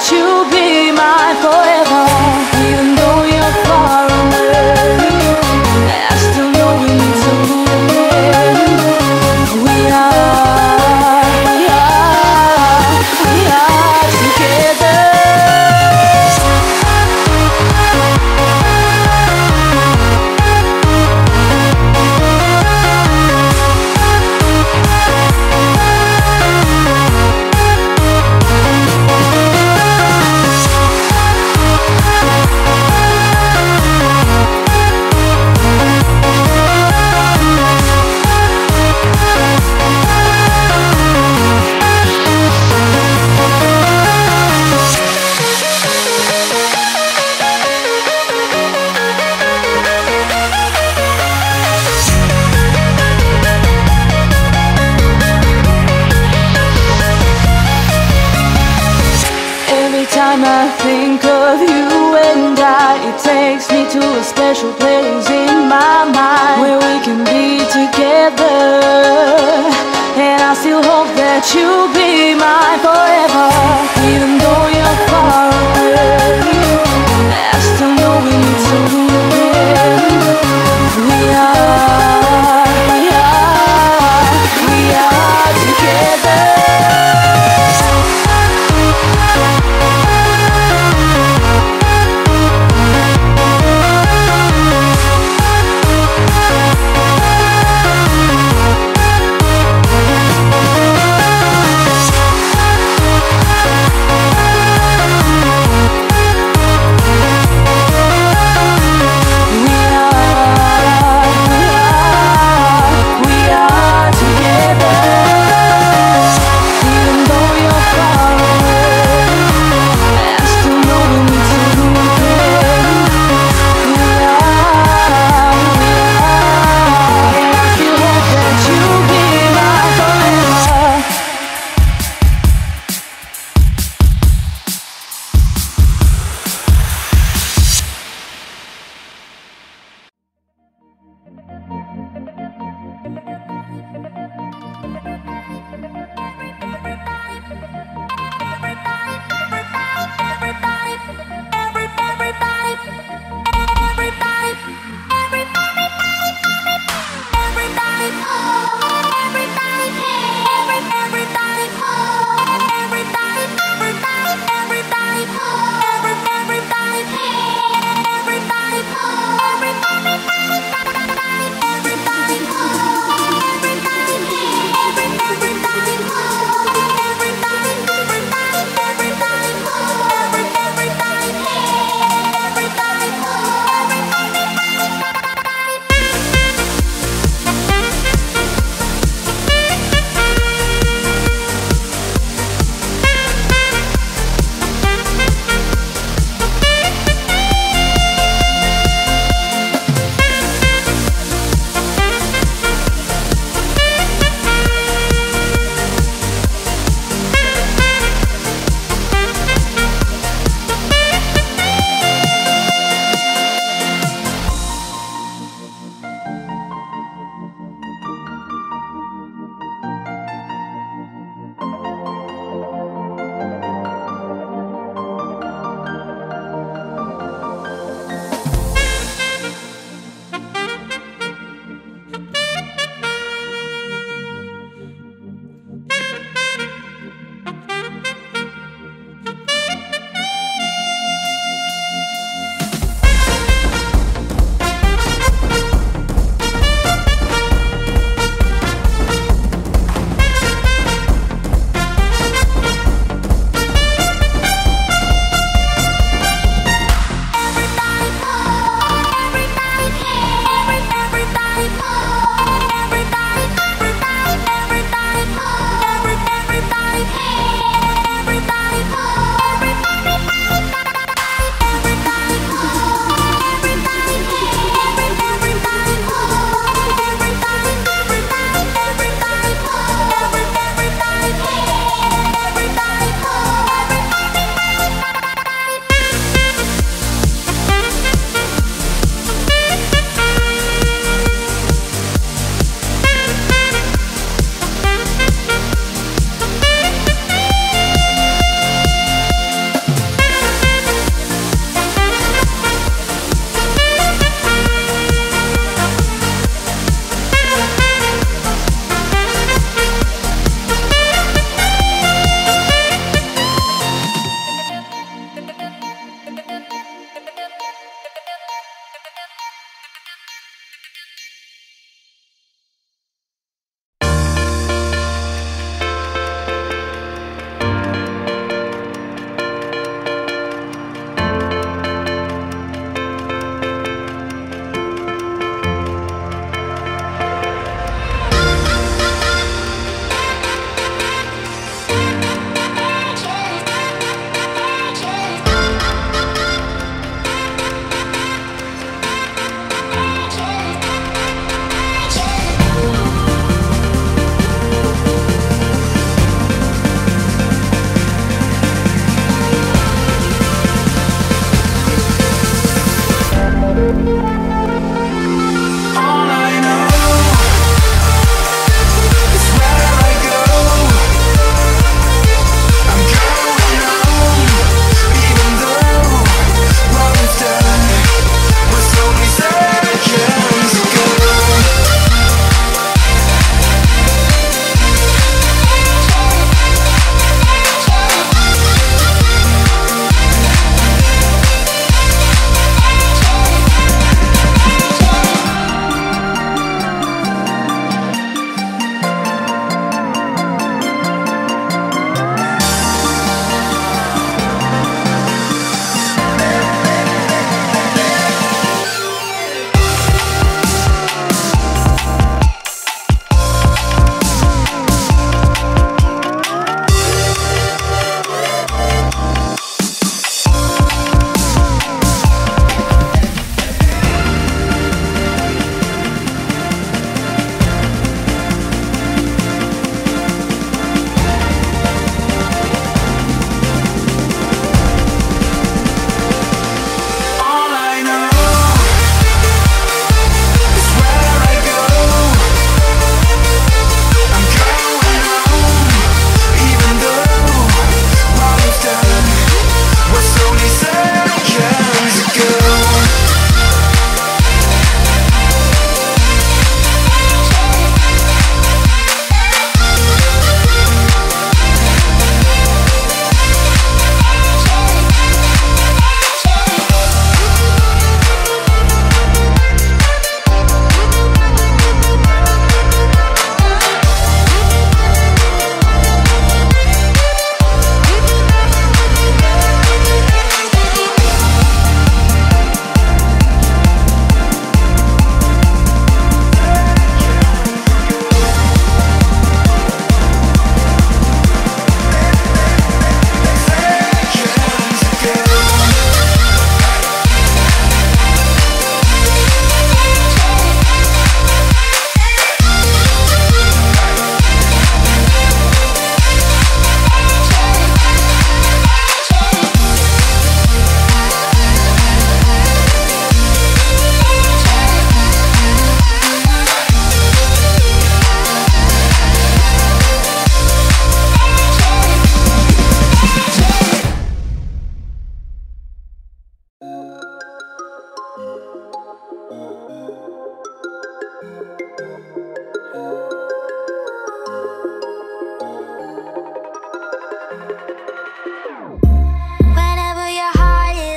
that you'll be mine forever. Even though you're far away, I still know we need to move in. We are together. Every time I think of you and it takes me to a special place in my mind where we can be together. And I still hope that you'll be mine forever. Even though you're far away, I still know we need to move in. We are together.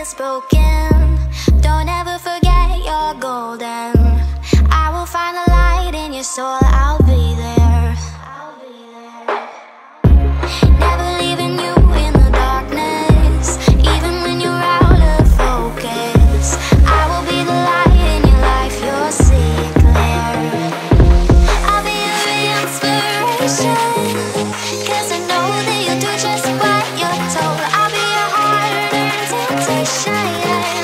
is broken. Don't ever forget you're golden. I will find the light in your soul, I'll be there. Never leaving you in the darkness, even when you're out of focus. I will be the light in your life, you'll see it clear. I'll be your inspiration, 'cause I know that you'll do just what you're told. I'll be your heart and temptation.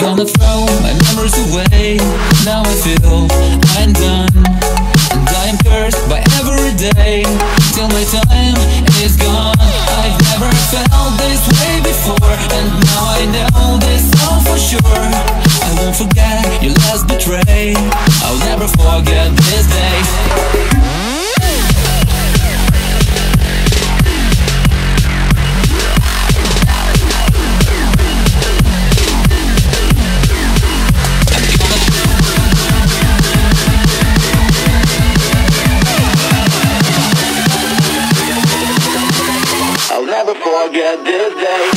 gonna throw my memories away. Now I feel I'm done, and I am cursed by every day till my time is gone. I've never felt this way before, and now I know this all for sure. I won't forget your last betray. I'll never forget this day. I'll never forget this day.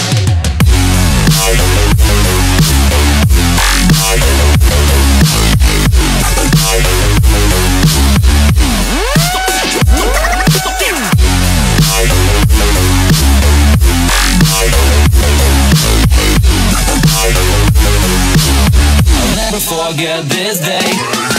I'll never forget this day.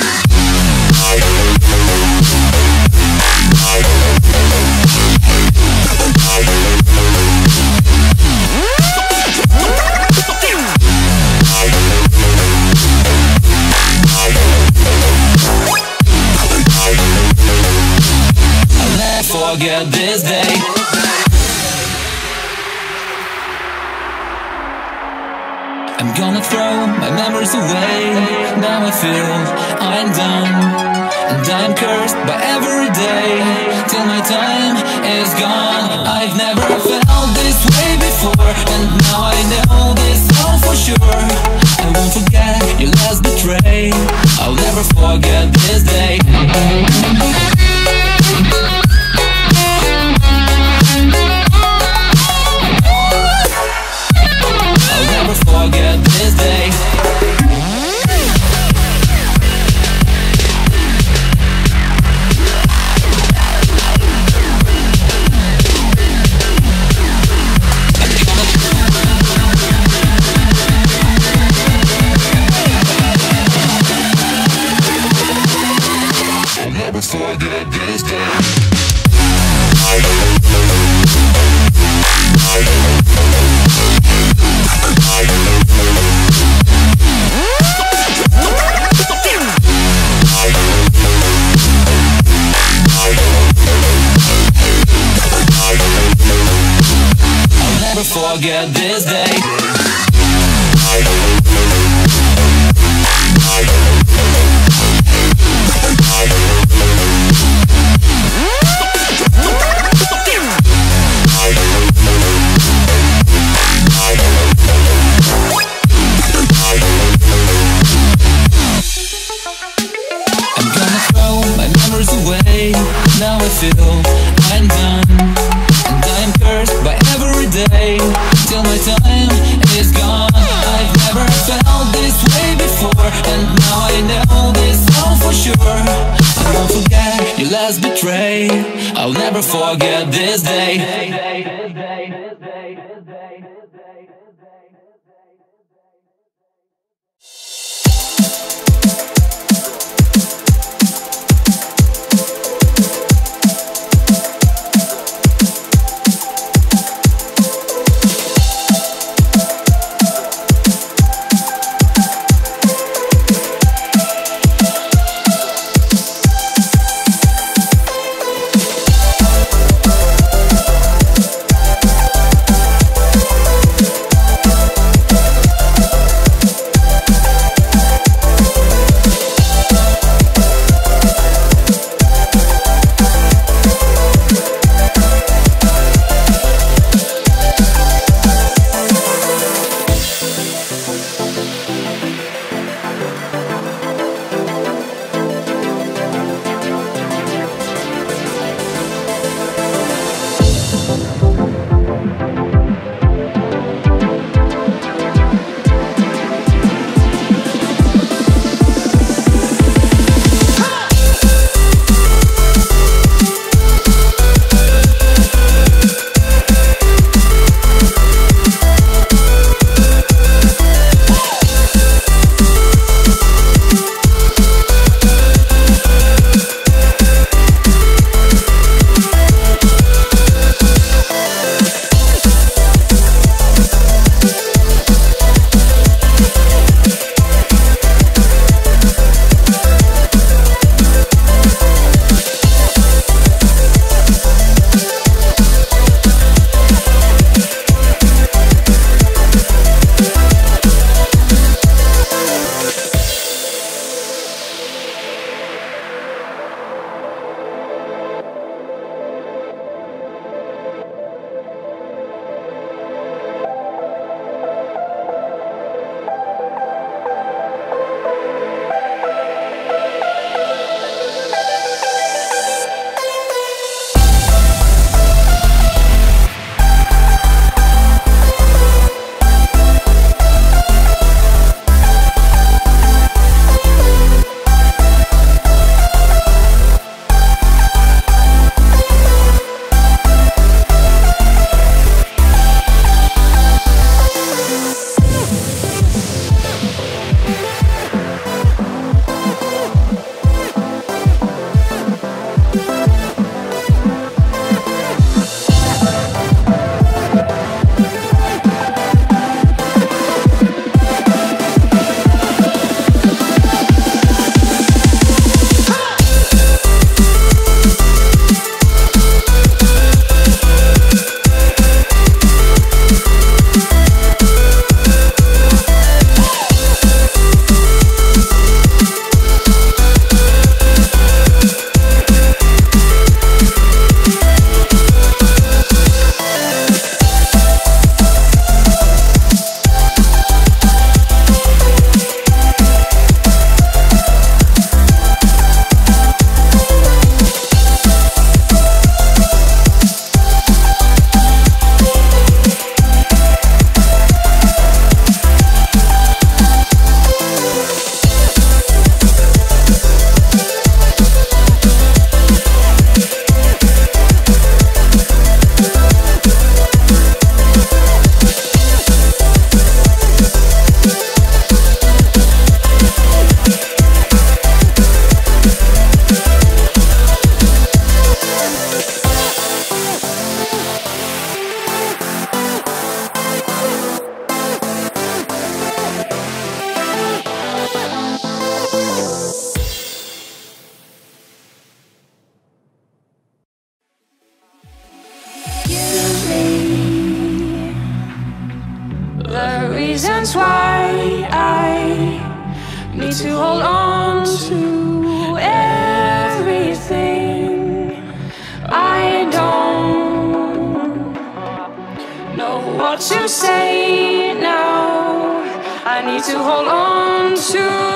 I'll never forget this day. I'm gonna throw my memories away. Now I feel I'm done, and I'm cursed by every day till my time is gone. I've never felt this way before, and now I know this all for sure. I won't forget your last betray. I'll never forget this day. I'll never forget this day. I'll never forget this day. I'll never forget this day. I'm gonna throw my memories away. Now I feel I'm done, and I'm cursed by every day till my time is gone. I've never felt this way before, and now I know this all for sure. I won't forget your last betray. I'll never forget this day. need to hold on to everything. I don't know what to say now. I need to hold on to.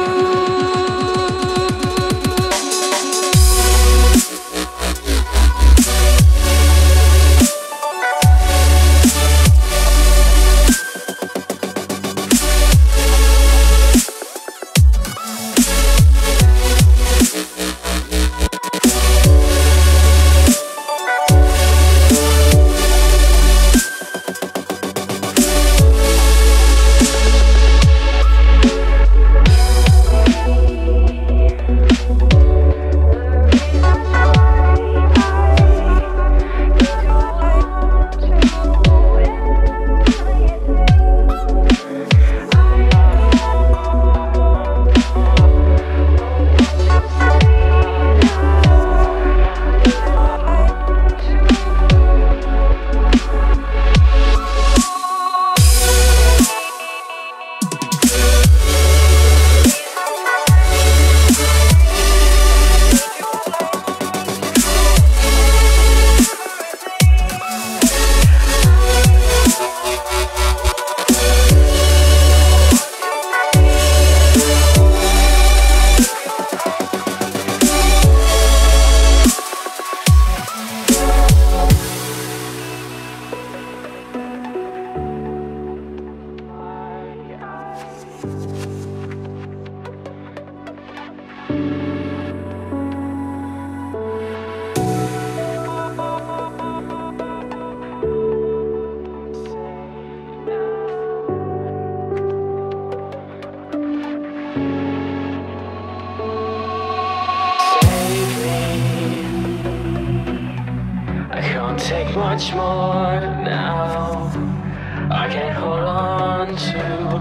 Take much more now. I can't hold on to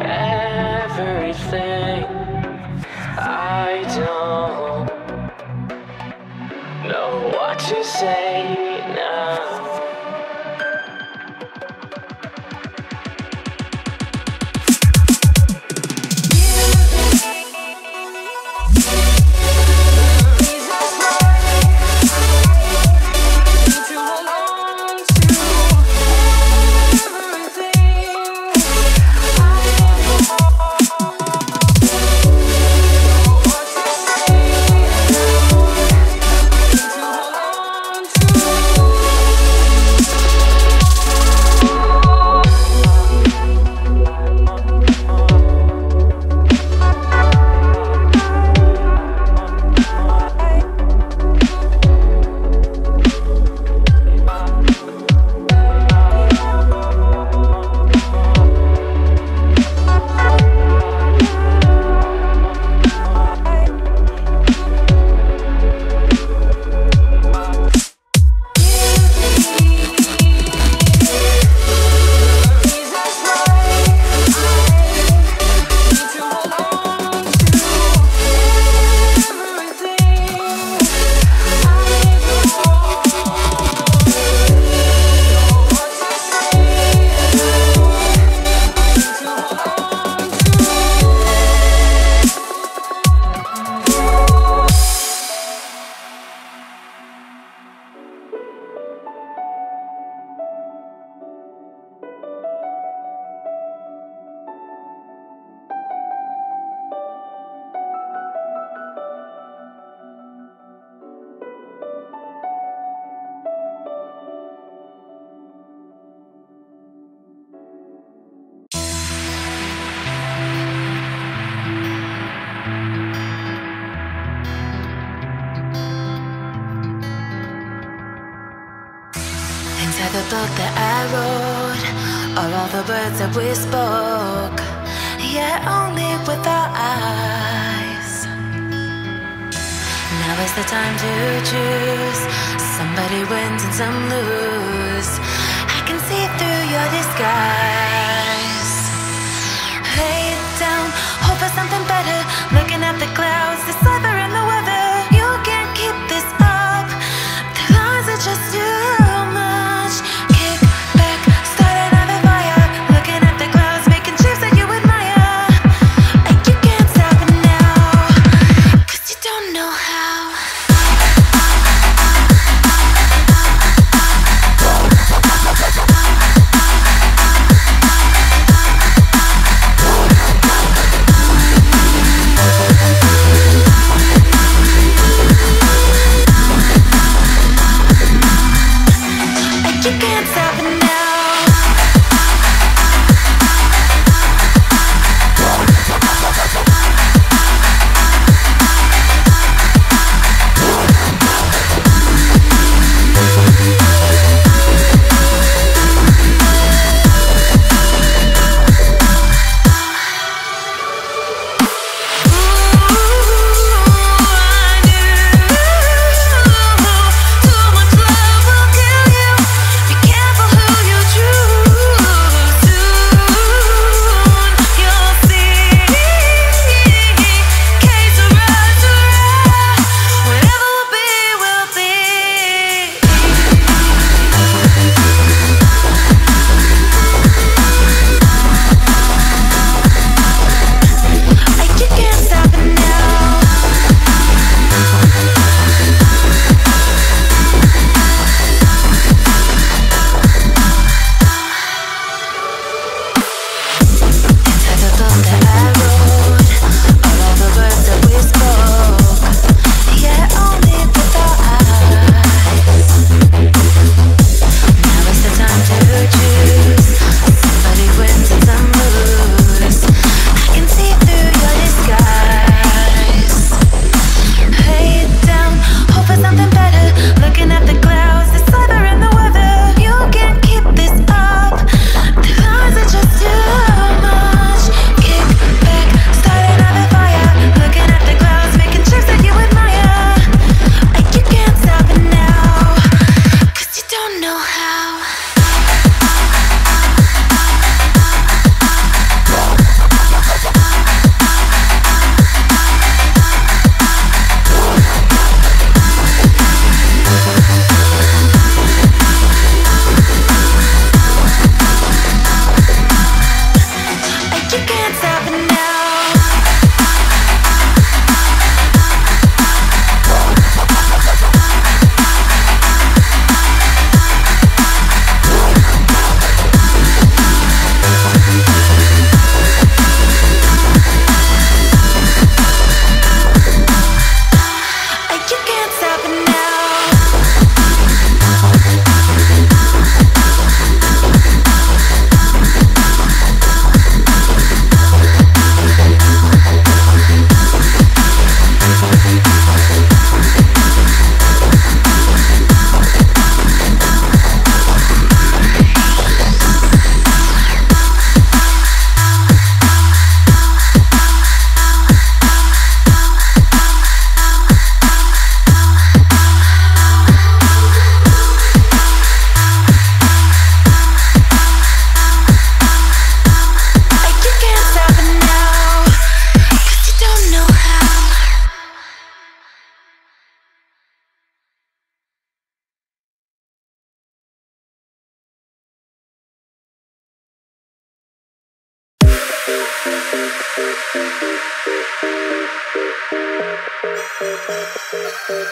everything. I don't know what to say now. Inside the book that I wrote are all the words that we spoke, yet only with our eyes. Now is the time to choose. Somebody wins and some lose. I can see through your disguise. Lay it down, hope for something better. Looking at the clouds, the sliver in the weather. You can't keep this up. The lies are just too much. Kick back, start another fire. Looking at the clouds, making shapes that you admire.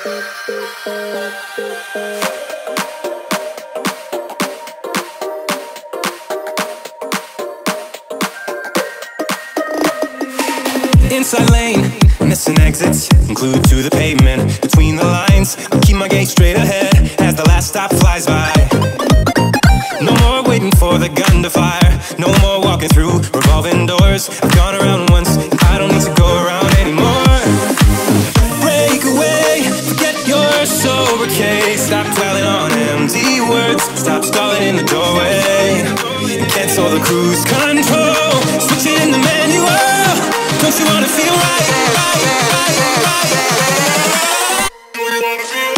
Inside lane, missing exits, glued to the pavement. Between the lines, I keep my gaze straight ahead as the last stop flies by. No more waiting for the gun to fire, no more walking through revolving doors. I've gone around once, and I don't need to go around anymore. Break away, forget your sober case. Stop dwelling on empty words, stop stalling in the doorway, and cancel the cruise control. Switch it in the manual. Don't you wanna feel right, right, right, right, right? Do you wanna feel?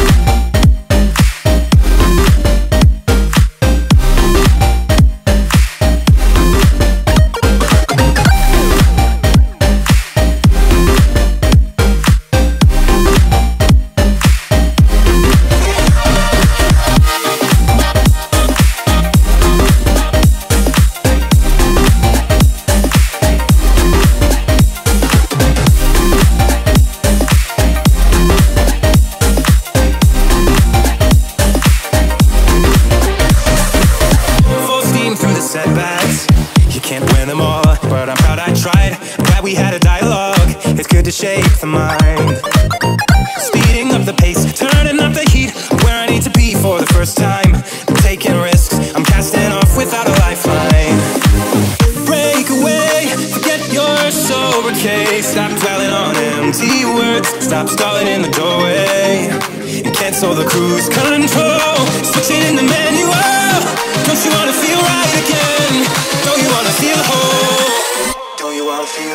Setbacks, you can't win them all, but I'm proud I tried. I'm glad we had a dialogue, it's good to shake the mind. Speeding up the pace, turning up the heat, where I need to be for the first time. I'm taking risks, I'm casting off without a lifeline. Break away, forget your sober case. Stop dwelling on empty words, stop stalling in the doorway, and cancel the cruise control. Switch it in the manual. Don't you wanna feel right again? Don't you wanna feel whole? Don't you wanna feel?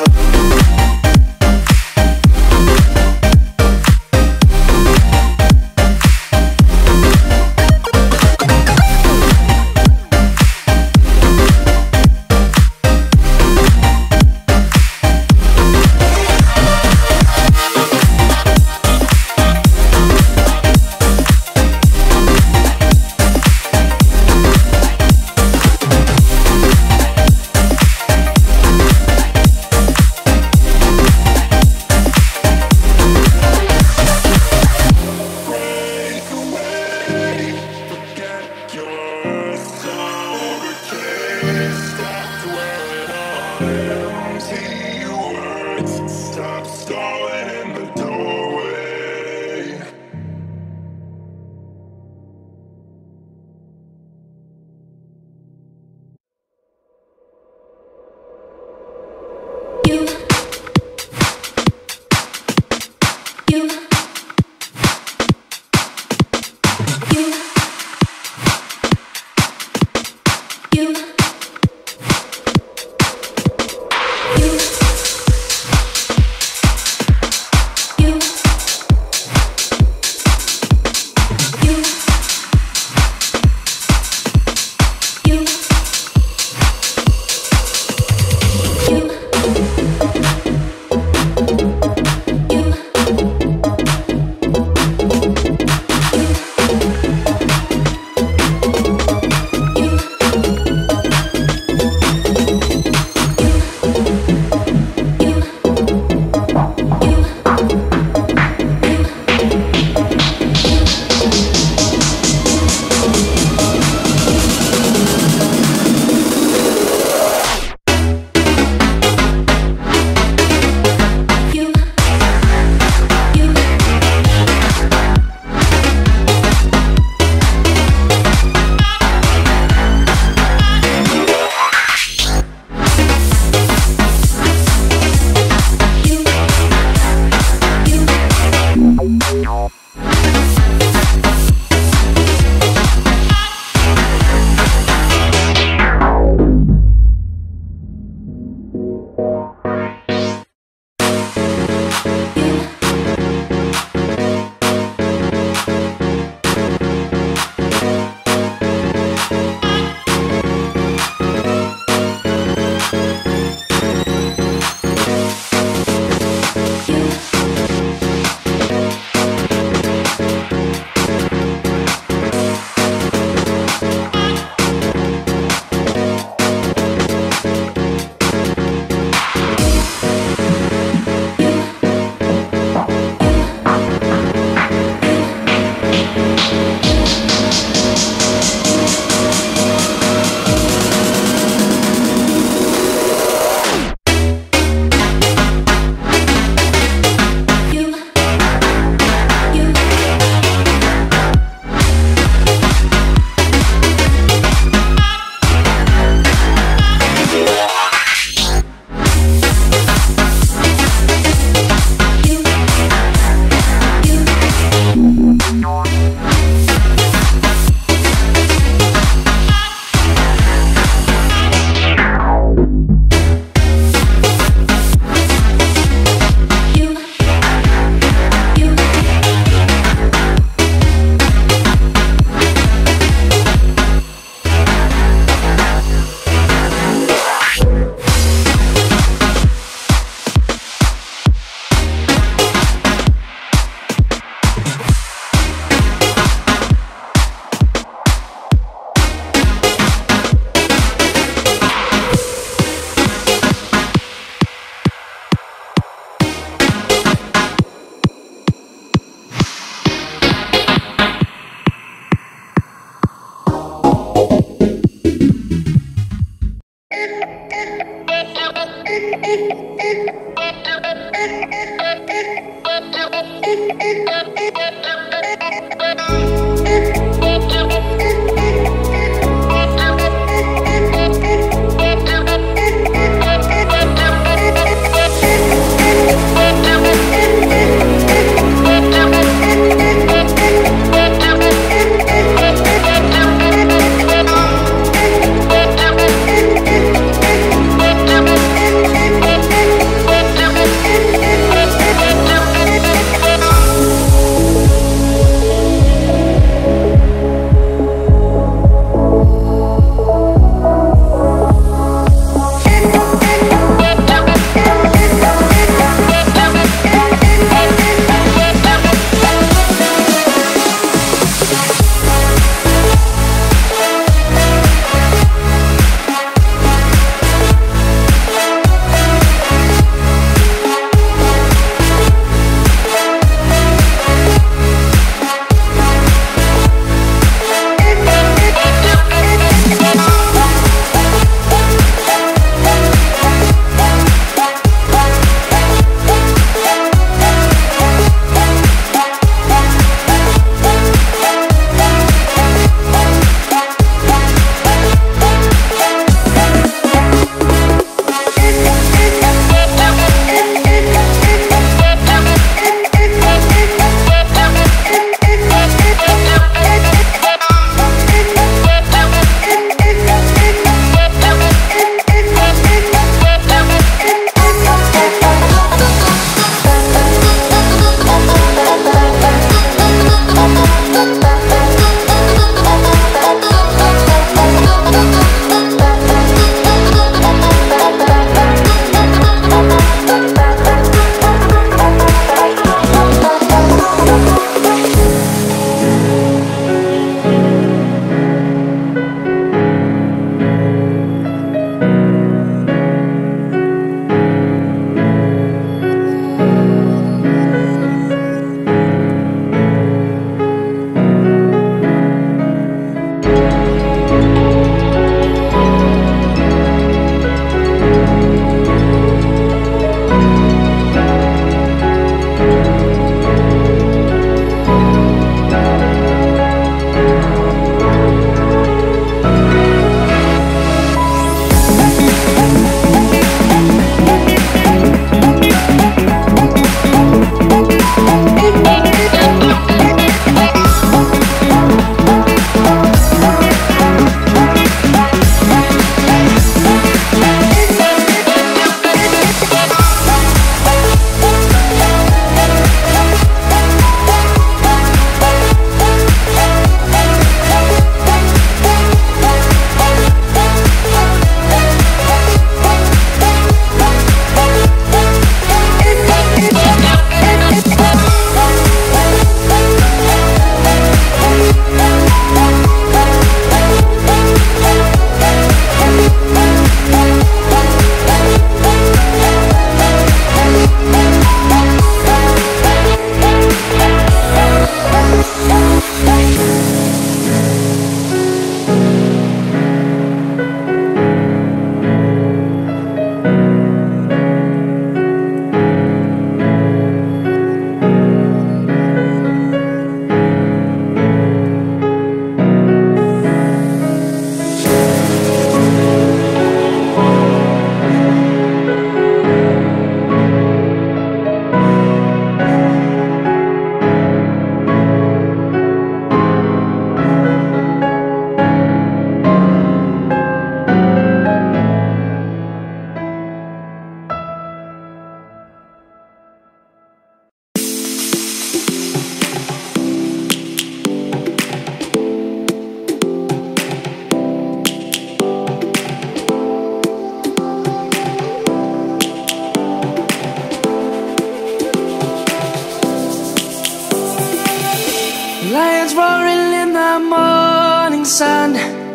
Lions roaring in the morning sun,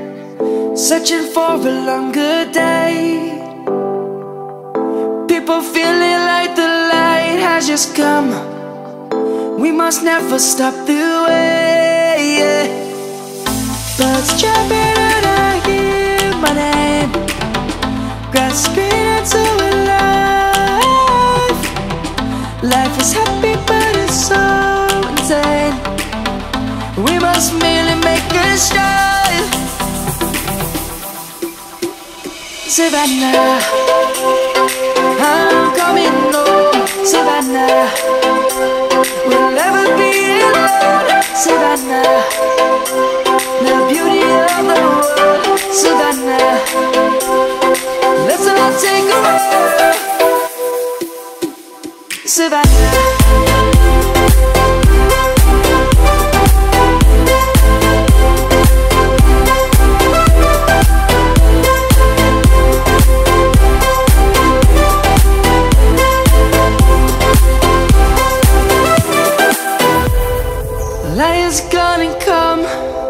searching for a longer day. People feeling like the light has just come. We must never stop the way. Birds jumping and I hear my name, grasping into Savannah, I'm coming home, Savannah. We'll never be alone, Savannah. The beauty of the world, Savannah. Let's all take a walk, Savannah. Light is gonna come.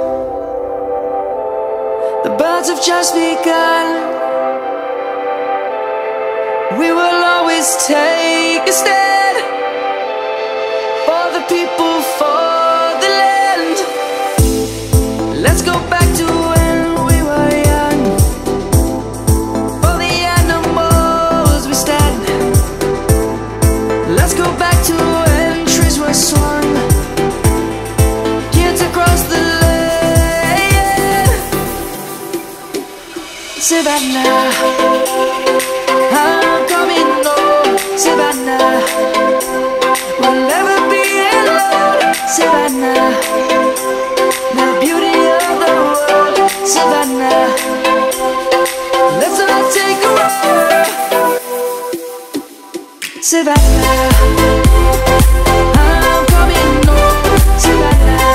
The birds have just begun. We will always take a stand for the people, for the land. Let's go back to when we were young. For the animals we stand. Let's go back to when trees were swung. Across the land, Savannah, I'm coming home, Savannah. We'll never be alone, Savannah. The beauty of the world, Savannah. Let's all take a walk, Savannah. I'm coming home, Savannah.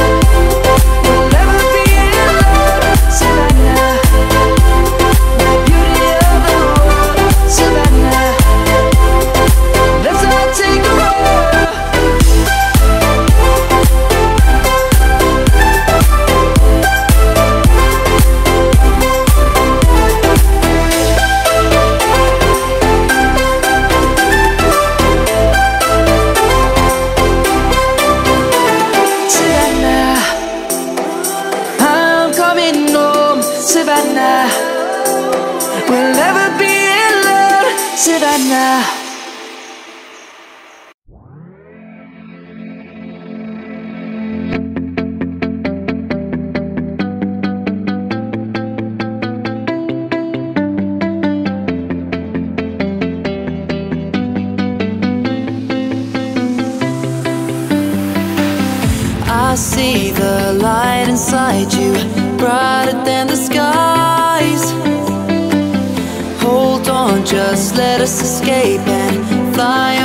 Savannah, we'll never be alone, Savannah. I see the light inside you, brighter than the skies. Hold on, just let us escape and fly